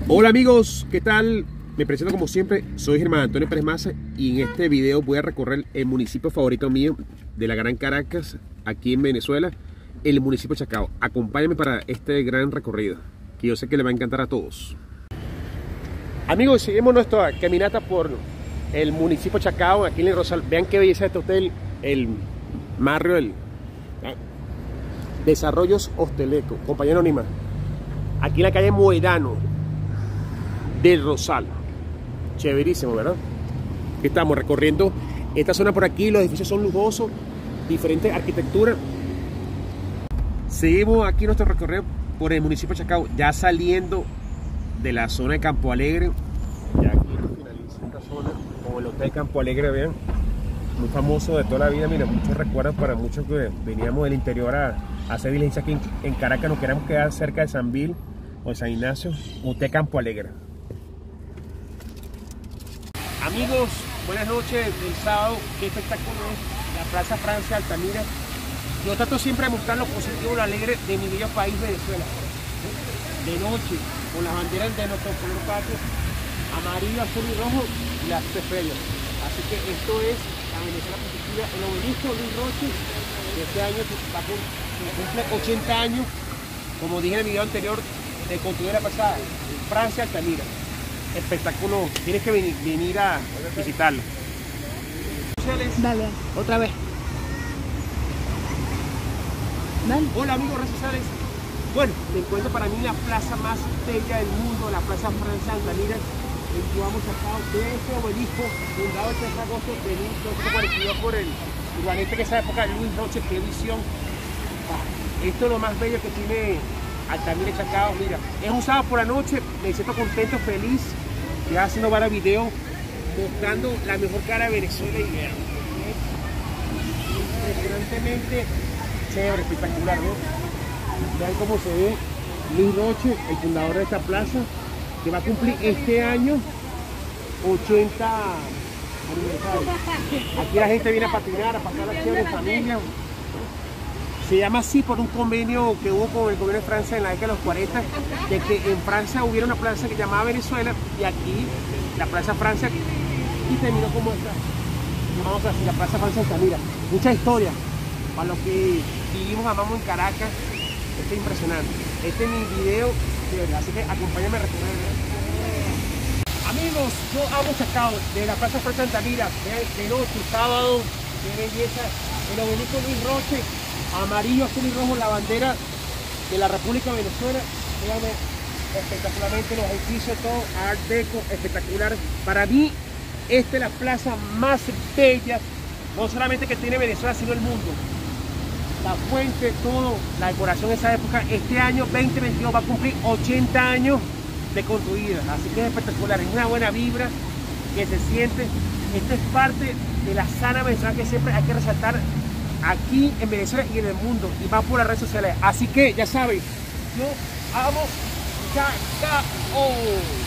Hola amigos, ¿qué tal? Me presento como siempre, soy Germán Antonio Pérez Maza y en este video voy a recorrer el municipio favorito mío de la Gran Caracas, aquí en Venezuela, el municipio de Chacao. Acompáñenme para este gran recorrido, que yo sé que le va a encantar a todos. Amigos, seguimos nuestra caminata por el municipio de Chacao, aquí en el Rosal. Vean qué belleza este hotel, el barrio del Desarrollos Hosteleco, compañía anónima, aquí en la calle Moedano del Rosal. Chéverísimo, ¿verdad? Estamos recorriendo esta zona por aquí. Los edificios son lujosos, diferentes arquitecturas. Seguimos aquí nuestro recorrido por el municipio de Chacao, ya saliendo de la zona de Campo Alegre. Ya aquí finaliza esta zona con el Hotel Campo Alegre, vean, muy famoso de toda la vida. Mira, muchos recuerdos para muchos que veníamos del interior a hacer diligencia aquí en Caracas. Nos queremos quedar cerca de San Vil o de San Ignacio. Hotel Campo Alegre. Amigos, buenas noches del sábado. Qué espectáculo es la Plaza Francia Altamira. Yo trato siempre de mostrar lo positivo, lo alegre de mi bello país, Venezuela. De noche, con las banderas de nuestro color patrio, amarillo, azul y rojo, y las estrellas. Así que esto es la Venezuela positiva. El obelisco Luis Roche, de este año cumple 80 años, como dije en el video anterior, de construir la pasada, Francia Altamira. Espectáculo, tienes que venir a visitarlo. Dale, otra vez. Dale. Hola amigos redes sociales. Bueno, me encuentro para mí la plaza más bella del mundo, la Plaza Francia Altamira, en que vamos Chacao, de este obelisco fundado el 3 de agosto de 1842 por el urbanista que en esa época, Luis Roche. Qué visión. Esto es lo más bello que tiene Altamira y Chacao. Mira, es un sábado por la noche, me siento contento, feliz, ya haciendo varios videos mostrando la mejor cara de Venezuela y vean, impresionantemente chévere, espectacular, ¿no? Vean cómo se ve Luis Roche, el fundador de esta plaza, que va a cumplir este año 80 aniversario. Aquí la gente viene a patinar, a pasar la chévere en familia. Se llama así por un convenio que hubo con el gobierno de Francia en la década de los 40, de que en Francia hubiera una plaza que llamaba Venezuela, y aquí la Plaza Francia, y terminó como esta, llamamos así, la Plaza Francia Altamira. Mucha historia para los que vivimos, amamos en Caracas. Esto es impresionante. Este es mi video de verdad, así que acompáñame a recorrer. Amigos, yo amo Chacao, de la Plaza Francia Altamira. Vean, de noche, sábado, qué belleza, el obelisco Luis Roche, amarillo, azul y rojo, la bandera de la República de Venezuela. Véanme espectacularmente los edificios, todo art deco, espectacular. Para mí, esta es la plaza más bella, no solamente que tiene Venezuela, sino el mundo. La fuente, todo, la decoración de esa época. Este año 2022 va a cumplir 80 años de construida, así que es espectacular, es una buena vibra que se siente. Esto es parte de la sana venezolana que siempre hay que resaltar aquí en Venezuela y en el mundo, y más por las redes sociales. Así que ya saben, yo amo Chacao.